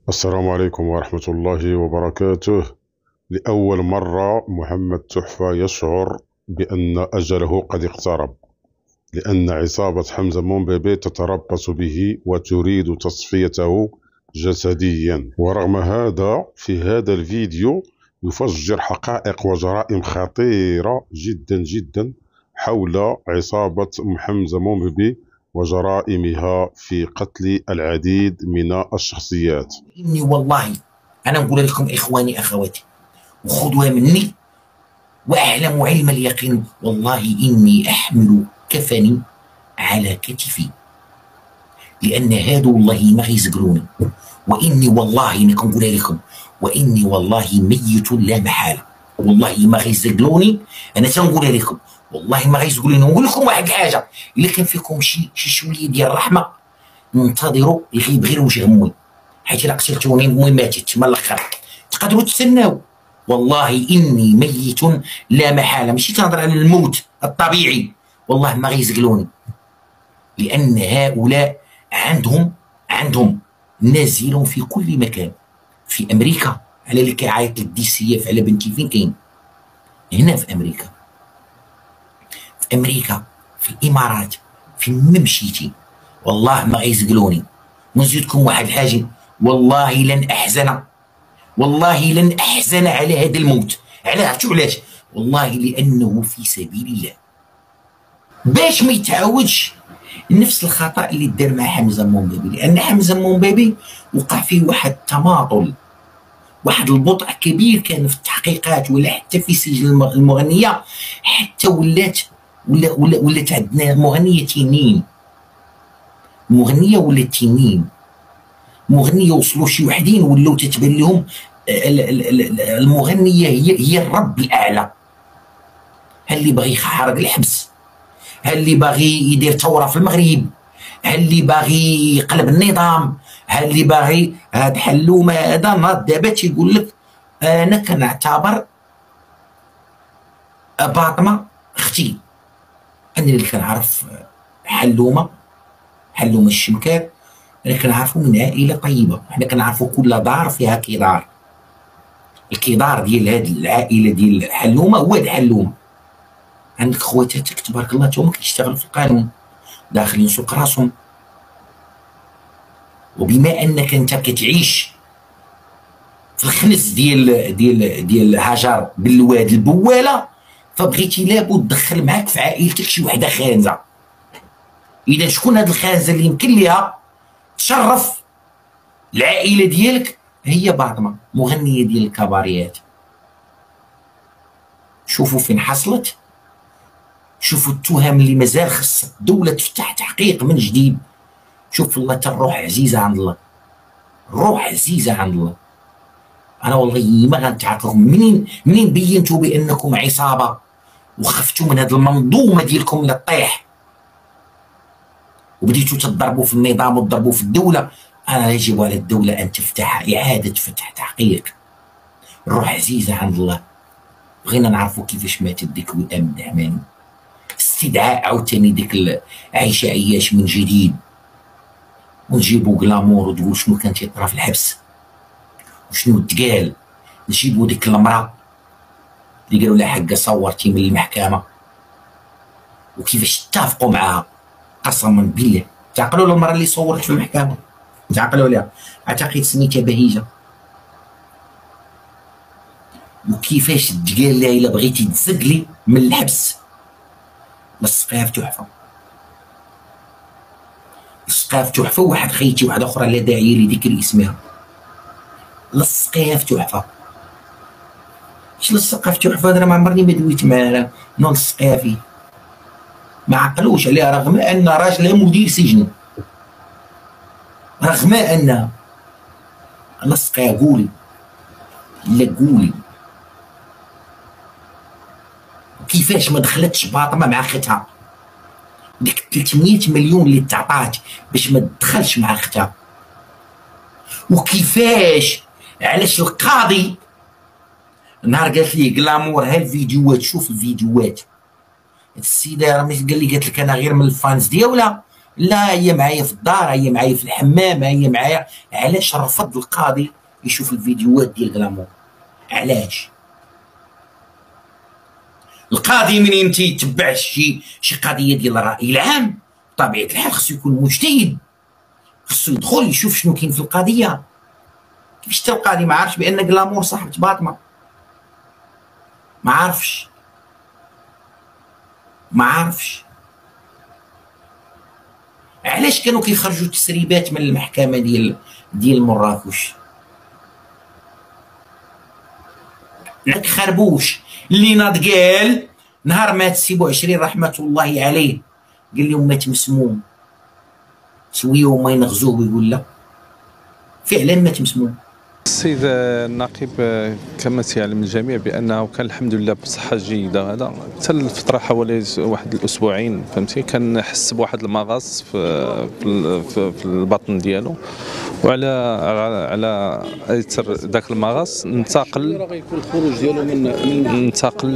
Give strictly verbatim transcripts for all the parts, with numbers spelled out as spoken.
السلام عليكم ورحمة الله وبركاته. لأول مرة محمد تحفة يشعر بأن أجله قد اقترب، لأن عصابة حمزة مومبيبي تتربص به وتريد تصفيته جسديا. ورغم هذا في هذا الفيديو يفجر حقائق وجرائم خطيرة جدا جدا حول عصابة حمزة مومبيبي وجرائمها في قتل العديد من الشخصيات. إني والله أنا نقول لكم إخواني أخواتي وخذوها مني وأعلم علم اليقين، والله إني أحمل كفني على كتفي، لأن هادو والله ما غيزقلوني، وإني والله أنا كنقولها لكم، وإني والله ميت لا محالة، والله ما غيزقلوني. أنا تنقولها لكم والله ما غيزقلوني. نقول لكم واحد الحاجة، إلا كان فيكم شي شي شوية ديال الرحمة ننتظروا يغيب غير وجه أمي، حيت الا قتلتوني امي ماتت من الاخر، تقدروا تستناو. والله اني ميت لا محاله، ماشي تهضر على الموت الطبيعي، والله ما غيزقلوني، لان هؤلاء عندهم عندهم نازلون في كل مكان. في امريكا على اللي كيعيط لك دي السياف على بنتي، فين كاين؟ هنا في امريكا، في امريكا في الامارات، فين ما مشيتي والله ما غيزقلوني. ونزيدكم واحد الحاجه، والله لن احزن، والله لن احزن على هذا الموت. علاه؟ عرفتوا علاش؟ والله لانه في سبيل الله، باش ما يتعاودش نفس الخطا اللي دار مع حمزه مومبيبي، لان حمزه مومبيبي وقع فيه واحد التماطل، واحد البطء كبير كان في التحقيقات، ولا حتى في سجن المغنيه، حتى ولات ولا ولا ولات عندنا مغنيه تنين، مغنيه ولا تنين، مغنيه وصلوا شي وحدين ولاو تتبان لهم المغنيه هي هي الرب الاعلى. هل اللي باغي يحرق الحبس، هل اللي باغي يدير ثوره في المغرب، هل اللي باغي يقلب النظام، هل اللي باغي هاد حلومه هذا ناض دابا تيقول لك انا كنعتبر باطمه اختي. انا اللي كنعرف حلومه حلومه الشمكار، انا كنعرفو من عائله طيبه، حنا كنعرفو كل دار فيها كدار، الكدار ديال هاد العائله ديال حلومه هو هاد حلومه. عندك خواتاتك تبارك الله تا هما كيشتغلوا في القانون، داخلين سوق راسهم، وبما انك انت كتعيش في الخنس ديال ديال ديال هاجر بالواد البواله، فبغيتي لابد تدخل معاك في عائلتك شي وحده خانزه. اذا شكون هاد الخانزه اللي يمكن ليها تشرف العائله ديالك؟ هي باطمه مغنيه ديال الكباريات. شوفوا فين حصلت، شوفوا التهم اللي مازال خص الدوله تفتح تحقيق من جديد. شوف الله، الروح عزيزه عند الله، الروح عزيزه عند الله. انا والله ما غنتعاقبكم منين منين بينتوا بانكم عصابه وخفتوا من هذه المنظومه ديالكم اللي طيح، وبديتوا تضربوا في النظام وتضربوا في الدوله. انا يجب على الدوله ان تفتح اعاده فتح تحقيق. الروح عزيزه عند الله. بغينا نعرفوا كيفاش ماتت ديك وئام الدعماني، استدعاء عاوتاني ديك عايشه عياش من جديد، ونجيبوا كلامور وتقول شنو كان تيطرا في الحبس وشنو تقال. نجيبوا ديك المراه اللي قالوا لها حقا صورتي من المحكمه، وكيفاش اتفقوا معاها. قسما بالله تعقلوا المراه اللي صورت في المحكمه؟ تعقلوا لها؟ اعتقد سميتها بهيجه. وكيفاش تقال لها الا بغيتي تزقلي من الحبس لصقيها في تحفه، لصقيها في تحفه. واحد خيتي واحده اخرى لا داعي لذكر اسمها، لصقيها في تحفه. اش لصقها في تحفه؟ انا ما عمرني ما دويت معاها، نلصقيها فيه. ما عقلوش عليها رغم ان راجلها مدير سجن، رغم انها لصقيها. قولي لا قولي كيفاش ما دخلتش باطمه مع اختها؟ ديك ثلاثمية مليون اللي تعطات باش ما تدخلش مع اختها. وكيفاش علاش القاضي نهار قالت لي كلامور ها الفيديوهات، شوف الفيديوهات، السيده راه قال لي قالت لك انا غير من الفانز ديالها، لا، هي معايا في الدار، هي معايا في الحمام، هي معايا. علاش رفض القاضي يشوف الفيديوهات ديال غلامور؟ علاش؟ القاضي منين تيتبع شي شي قضيه ديال الراي العام بطبيعه الحال خصو يكون مجتهد، خصو يدخل يشوف شنو كاين في القضيه. كيفاش حتى القاضي ما عارفش بان غلامور صاحبة باطمه؟ ما عارفش ما عارفش علاش كانوا كيخرجوا تسريبات من المحكمه ديال ديال مراكش؟ ناك خربوش اللي ناض قال نهار مات سي بوعشرين رحمه الله عليه، قال لهم مات مسموم، شويه وما ينغزوه ويقول لا فعلا مات مسموم. السيد النقيب كما تعلم الجميع بانه كان الحمد لله بصحه جيده. هذا حتى الفتره حوالي واحد الاسبوعين فهمتي كان حس بواحد المغص في في, في البطن ديالو، وعلى على اثر ذاك المغص انتقل الخروج ديالو من انتقل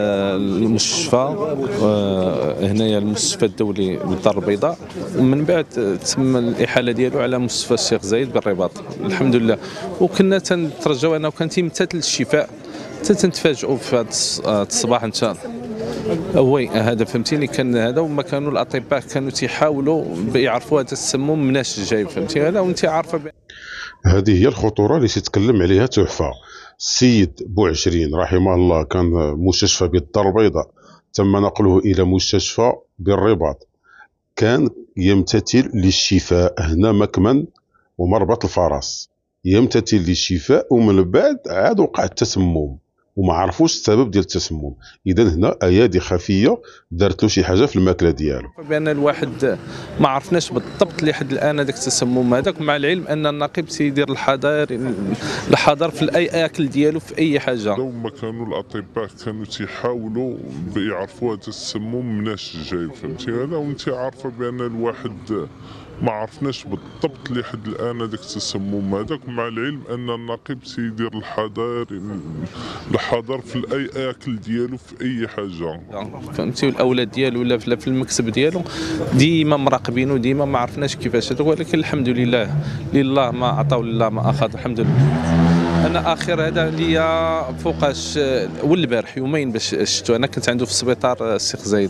للمستشفى هنايا المستشفى الدولي بالدار البيضاء، ومن بعد تم الاحاله ديالو على مستشفى الشيخ زايد بالرباط الحمد لله. وكنا تنترجاو انه كان تيمتثل الشفاء حتى تنتفاجئوا في هذا الصباح ان شاء الله. وي هذا فهمتيني كان هذا، وما كانوا الاطباء كانوا تيحاولوا يعرفوا هذا السموم مناش جاي فهمتي هذا، وانت عارفه. هذه هي الخطوره اللي تتكلم عليها تحفه. السيد بوعشرين رحمه الله كان مستشفى بالدار البيضاء، تم نقله الى مستشفى بالرباط، كان يمتثل للشفاء هنا مكمن ومربط الفرس، يمتثل للشفاء، ومن بعد عاد وقع التسمم وما عرفوش السبب ديال التسمم. اذا هنا ايادي خفيه دارت له شي حاجه في الماكله ديالو. بان الواحد ما عرفناش بالضبط لحد الان هذاك التسمم هذاك، مع العلم ان النقيب تيدير الحذر الحذر في اي اكل ديالو في اي حاجه. ما كانوا الاطباء كانوا تيحاولوا يعرفوا هذا السموم مناش جاي فهمتي هذا، وانت عارفه بان الواحد ما عرفناش بالضبط لحد الان هذاك التسمم هذاك، مع العلم ان النقيب تيدير الحذر الحذر في اي اكل ديالو في اي حاجه فهمتي. الاولاد ديالو ولا في المكتب ديالو ديما مراقبينه، ديما ما عرفناش كيفاش هذا، ولكن الحمد لله لله ما عطاو لله ما اخذ الحمد لله. انا اخر هذا ليا فوقاش والبارح يومين باش شفتو، انا كنت عنده في السبيطار الشيخ زايد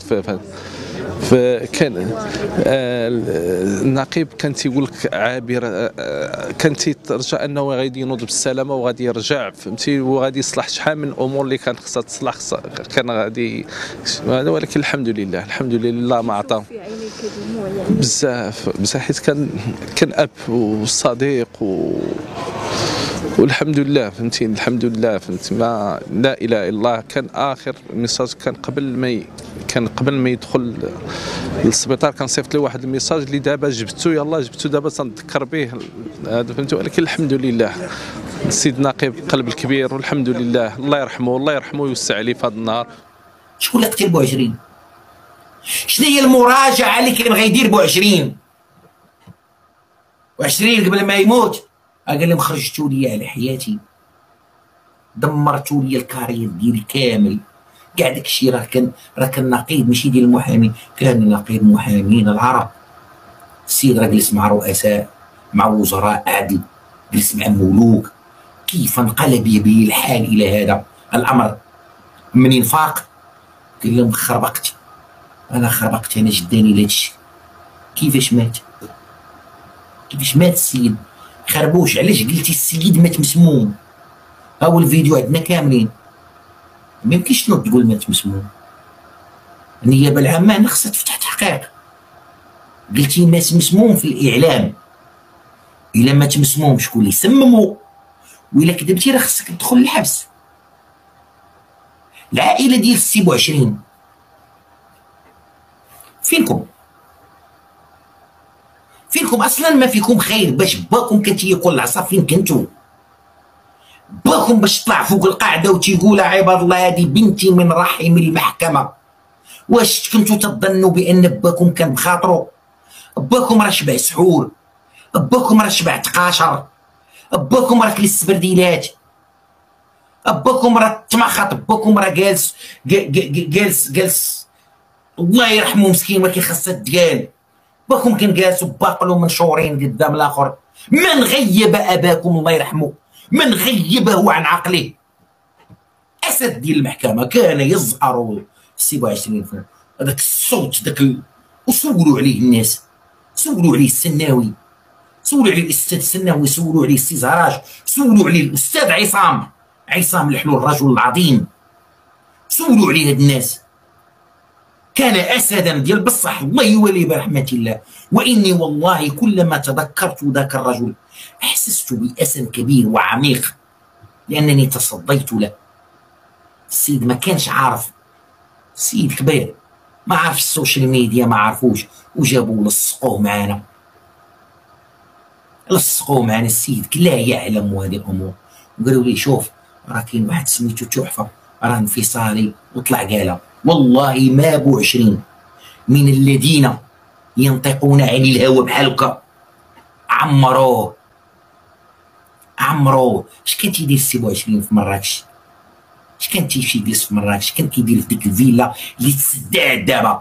فكان آه النقيب كان تيقول لك عابر، آه كان تيرجى انه غادي ينوض بالسلامه وغادي يرجع فهمتي، وغادي يصلح شحال من الامور اللي كان خصها تصلح كان غادي هذا، ولكن الحمد لله الحمد لله ما عطاه بزاف بزاف، حيت كان كان اب وصديق و والحمد لله فهمتي الحمد لله فهمتي. ما لا اله الا الله. كان اخر ميساج كان قبل ما كان قبل ما يدخل للسبيطار كان صيفط لي واحد الميساج اللي دابا جبتو يلاه جبتو دابا تنذكر به هذا فهمتي، ولكن الحمد لله السيد نقيب قلب الكبير والحمد لله الله يرحمه الله يرحمه ويوسع عليه في هذا النهار. شكون اللي قتل بوعشرين؟ شنو هي المراجعه اللي كان غيدير بوعشرين؟ بوعشرين قبل ما يموت قال لهم خرجتوا لي على حياتي، دمرتوا لي الكارير ديالي كامل، كاع داكشي راه كان راه كان نقيب ماشي ديال المحامي، كان نقيب محامين العرب. السيد راه جلس مع رؤساء مع وزراء عدل، جلس مع ملوك، كيف انقلب به الحال الى هذا الامر. منين فاق قال لهم خربقت انا خربقت انا جداني لهذا الشيء. كيفاش مات؟ كيفاش مات السيد؟ خربوش علاش قلتي السيد مات مسموم؟ ها هو الفيديو عندنا كاملين، ما يمكنش تنوض تقول مات مسموم. النيابه العامه هنا خصها تفتح تحقيق. قلتي مات مسموم في الاعلام، الا مات مسموم شكون اللي سممو؟ وإلا كذبتي راه خصك تدخل للحبس. العائله ديال السي بوعشرين فينكم؟ فينكم اصلا؟ ما فيكم خير. باش باكم كان تيقول العصا فين كنتو؟ باكم باش طلع فوق القاعده وتيقول عباد الله هذه بنتي من رحم المحكمه. واش كنتو تظنوا بان باكم كان بخاطرو؟ باكم راه شبع سحور، باكم راه شبع تقاشر، باكم راه كلي السبرديلات، باكم راه تمخط، باكم راه جالس جالس جالس الله يرحمه مسكين ولكن خاصها تقال. باكم كنجالسوا باقلوا منشورين قدام الاخر. من غيب اباكم الله يرحمه، من غيبه عن عقله. اسد ديال المحكمه كان يزأر سبعة وعشرين فن هذاك الصوت ذاك ال... وسولوا عليه الناس، سولوا عليه السناوي، سولوا عليه الاستاذ السناوي، سولوا عليه السي زهراج، سولوا عليه الاستاذ عصام عصام الحلول الرجل العظيم، سولوا عليه هاد الناس. كان اسدا ديال بصح الله يولي برحمه الله. واني والله كلما تذكرت ذاك الرجل احسست باسى كبير وعميق لانني تصديت له. السيد ما كانش عارف، السيد كبير ما عارف السوشيال ميديا، ما عرفوش، وجابوه لصقوه معانا، لصقوه معانا. السيد لا يعلم هذه الامور. وقالوا لي شوف راه كاين واحد سميتو تحفه راه انفصالي، وطلع قالها. والله ما بو عشرين من الذين ينطقون عن الهوى بحال هكا عمروه عمروه. اش كان تيدير السي بوعشرين في مراكش؟ اش كان تيمشي يجلس في مراكش؟ كان كيدير في ديك الفيلا اللي تسدات دابا.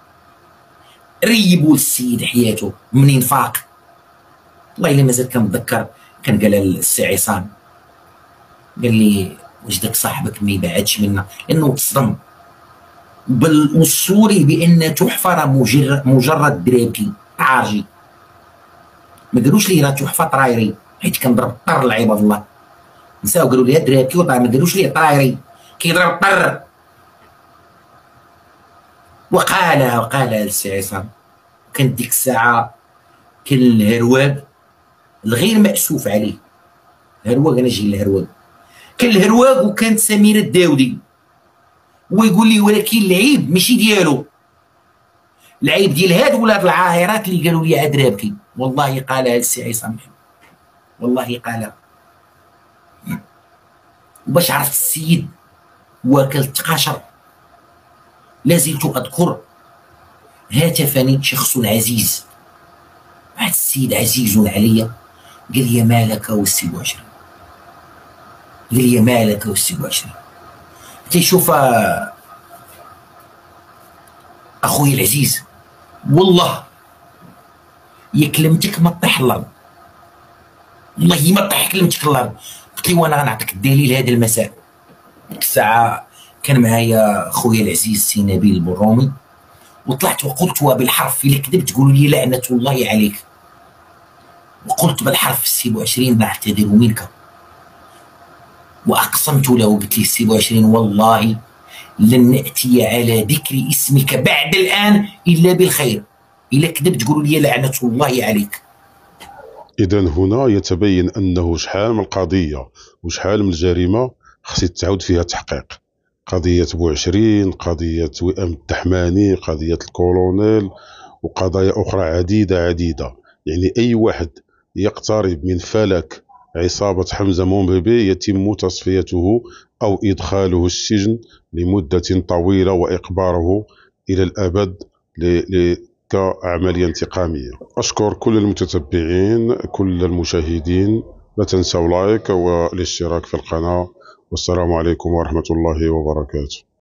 ريبوا للسيد حياته منين فاق. والله الا مازال كنتذكر كان قالها للسي عصام، قال لي واش داك صاحبك ما يبعدش منا، لانه تصدم. بل وصولي بان تحفه راه مجرد مجرد درابكي عارجي. ما قالوش لي راه تحفه طرايري حيت كنضرب طر العباد الله. نساو قالوا لي درابكي وطار، ما قالوش لي طرايري كيضرب طر. وقالها وقالها للسي عصام. كانت ديك الساعه كان الهرواق الغير مأسوف عليه. الهرواق انا جاي الهرواق، كان الهرواق وكانت سميره الداودي. ويقول لي ولكن العيب ماشي ديالو، العيب ديال هاد ولاد العاهرات اللي قالوا لي عاد رابكي. والله قالها السي عصام، والله قالها. وباش عرفت السيد واكل تقاشر لازلت اذكر هاتفني شخص عزيز. واحد السيد عزيز عليا قال لي مالك والسي بوعشرين، قال لي مالك والسي بوعشرين. تيشوف اخويا العزيز والله يا كلمتك ما تطيح الارض، والله ما تطيح كلمتك الارض. قلت له وانا غنعطيك الدليل هذا المساء. ديك الساعه كان معايا خويا العزيز سي نبيل البرومي، وطلعت وقلت بالحرف الا كذبت تقولوا لي لعنه الله عليك. وقلت بالحرف السي بوعشرين نعتذر منك. واقسمت له قلت له السي بوعشرين والله لن ناتي على ذكر اسمك بعد الان الا بالخير، الا كذبت تقولوا لي لعنه الله عليك. اذا هنا يتبين انه شحال من القضيه وشحال من الجريمه خصها تعاود فيها تحقيق. قضيه بوعشرين، قضيه وئام التحماني، قضيه الكولونيل، وقضايا اخرى عديده عديده. يعني اي واحد يقترب من فلك عصابة حمزة مومبيبي يتم تصفيته أو إدخاله السجن لمدة طويلة وإقباره إلى الأبد كعملية انتقامية. أشكر كل المتتبعين، كل المشاهدين. لا تنسوا لايك والاشتراك في القناة، والسلام عليكم ورحمة الله وبركاته.